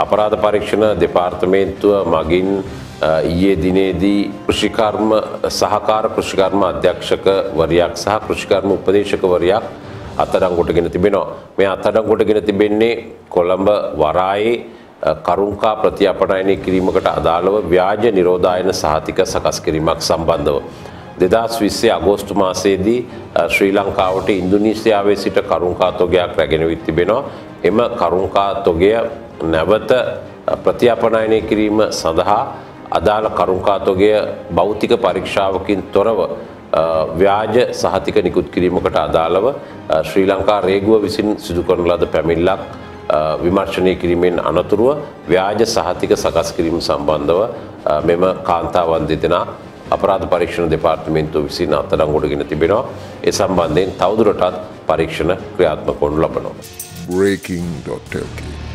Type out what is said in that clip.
අපරාධ පරීක්ෂණ දෙපාර්තමේන්තුව මගින් ඊයේ දිනේදී කෘෂිකර්ම සහකාර කෘෂිකර්ම අධ්‍යක්ෂකවරයක් සහ කෘෂිකර්ම උපදේශකවරයක් අත්අඩංගුවටගෙන තිබෙනවා. මේ අත්අඩංගුවටගෙන තිබෙන්නේ කොළඹ වරායේ කරුංකා ප්‍රතිඅපනයනය කිරීමකට අදාළව ව්‍යාජ නිරෝධායන සහතික සකස් කිරීමක් සම්බන්ධව. 2020 අගෝස්තු මාසයේදී ශ්‍රී ලංකාවට ඉන්දුනීසියාවේ සිට කරුංකා තොගයක් රැගෙන විත් තිබෙනවා. එම කරුංකා තොගය නැවත ප්‍රතිඅපනයනය කිරීම සඳහා අදාළ කරුංකා තොගය භෞතික පරීක්ෂාවකින් තොරව ව්‍යාජ සහතික නිකුත් කිරීමකට අදාළව ශ්‍රී ලංකා රේගුව විසින් සිදු කරන ලද පැමිණිල්ලක් විමර්ශනය කිරීමෙන් අනතුරුව ව්‍යාජ සහතික සකස් කිරීම සම්බන්ධව මෙම කාන්තාවන් දෙදෙනා අපරාධ පරීක්ෂණ දෙපාර්තමේන්තුව විසින් අත්අඩංගුවටගෙන තිබෙනවා. ඒ සම්බන්ධයෙන් තවදුරටත් පරීක්ෂණ ක්‍රියාත්මක වනු ලබනවා. breaking.lk